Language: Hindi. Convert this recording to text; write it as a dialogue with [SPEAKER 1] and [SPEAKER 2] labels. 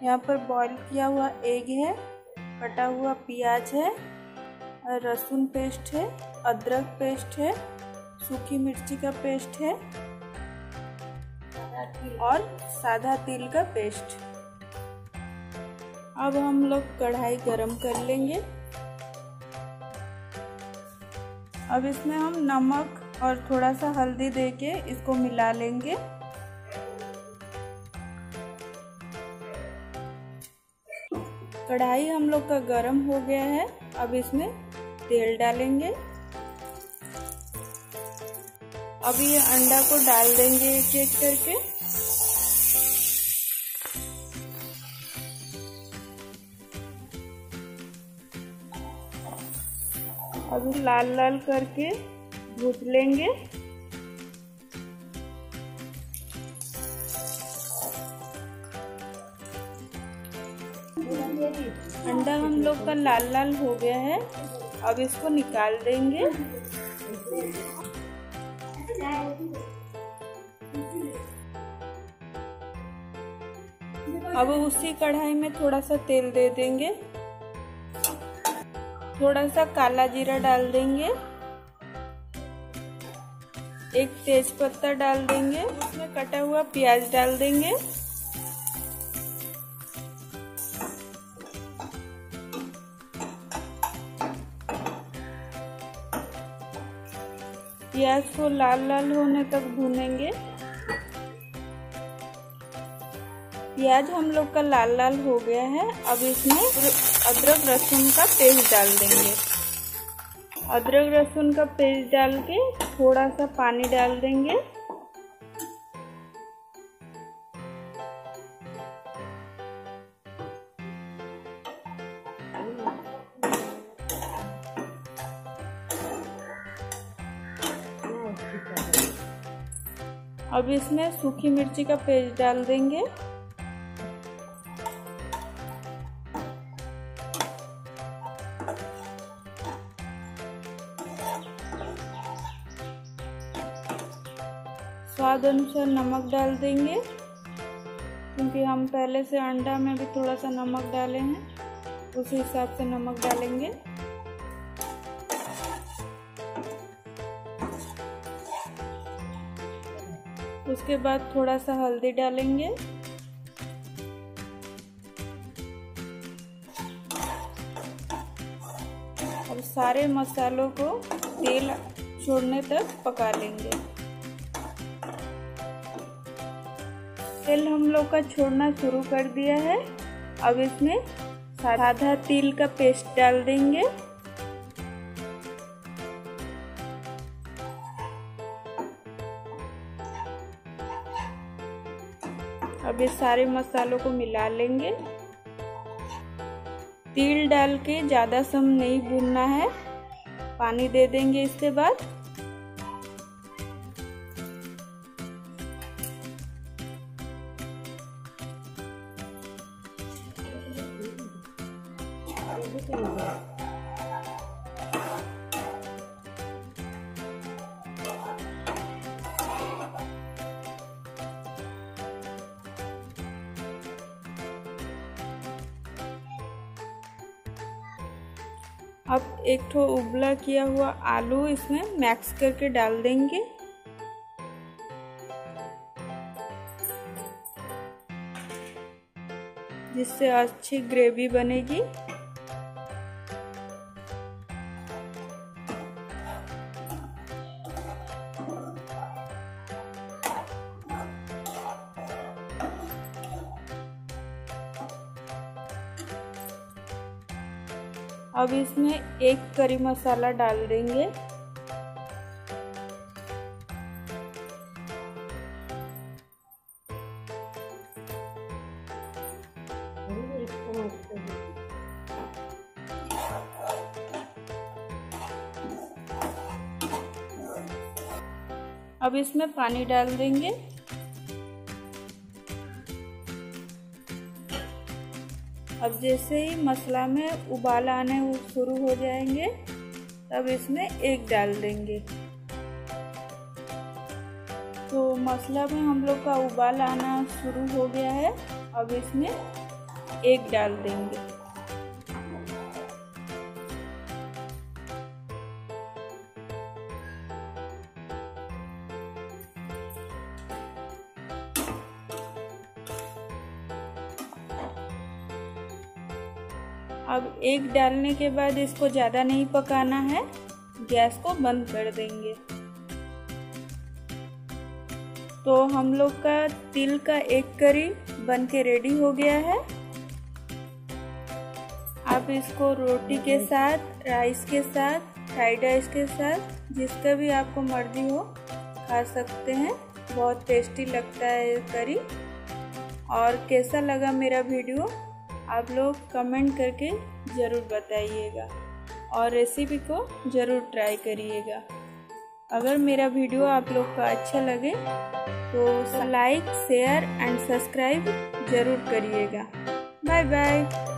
[SPEAKER 1] यहाँ पर बॉईल किया हुआ एग है, कटा हुआ प्याज है, लहसुन पेस्ट है, अदरक पेस्ट है, सूखी मिर्ची का पेस्ट है और सादा तिल का पेस्ट। अब हम लोग कढ़ाई गरम कर लेंगे। अब इसमें हम नमक और थोड़ा सा हल्दी देके इसको मिला लेंगे। कढ़ाई हम लोग का गरम हो गया है। अब इसमें तेल डालेंगे। अब ये अंडा को डाल देंगे एक एक करके। अब लाल लाल करके भून लेंगे। अंडा हम लोग का लाल लाल हो गया है। अब इसको निकाल देंगे। अब उसी कढ़ाई में थोड़ा सा तेल दे देंगे। थोड़ा सा काला जीरा डाल देंगे। एक तेज पत्ता डाल देंगे। उसमें कटा हुआ प्याज डाल देंगे। प्याज को लाल लाल होने तक भूनेंगे। प्याज हम लोग का लाल लाल हो गया है। अब इसमें अदरक लहसुन का पेस्ट डाल देंगे। अदरक लहसुन का पेस्ट डाल के थोड़ा सा पानी डाल देंगे। अब इसमें सूखी मिर्ची का पेस्ट डाल देंगे। स्वाद अनुसार नमक डाल देंगे, क्योंकि हम पहले से अंडा में भी थोड़ा सा नमक डाले हैं, उसी हिसाब से नमक डालेंगे। उसके बाद थोड़ा सा हल्दी डालेंगे। और सारे मसालों को तेल छोड़ने तक पका लेंगे। तेल हम लोग का छोड़ना शुरू कर दिया है। अब इसमें सादा तिल का पेस्ट डाल देंगे। अब ये सारे मसालों को मिला लेंगे। तिल डाल के ज़्यादा समय नहीं भूनना है। पानी दे देंगे इसके बाद। अब एक ठो उबला किया हुआ आलू इसमें मैक्स करके डाल देंगे। जिससे अच्छी ग्रेवी बनेगी। अब इसमें एक करी मसाला डाल देंगे। अब इसमें पानी डाल देंगे। अब जैसे ही मसाला में उबाल आने शुरू हो जाएंगे तब इसमें एग डाल देंगे। तो मसाला में हम लोग का उबाल आना शुरू हो गया है। अब इसमें एग डाल देंगे। अब एग डालने के बाद इसको ज़्यादा नहीं पकाना है, गैस को बंद कर देंगे। तो हम लोग का तिल का एग करी बन के रेडी हो गया है। आप इसको रोटी के साथ, राइस के साथ, फ्राइड राइस के साथ, जिसका भी आपको मर्जी हो खा सकते हैं। बहुत टेस्टी लगता है ये करी। और कैसा लगा मेरा वीडियो आप लोग कमेंट करके ज़रूर बताइएगा और रेसिपी को ज़रूर ट्राई करिएगा। अगर मेरा वीडियो आप लोग का अच्छा लगे तो लाइक, शेयर एंड सब्सक्राइब ज़रूर करिएगा। Bye bye.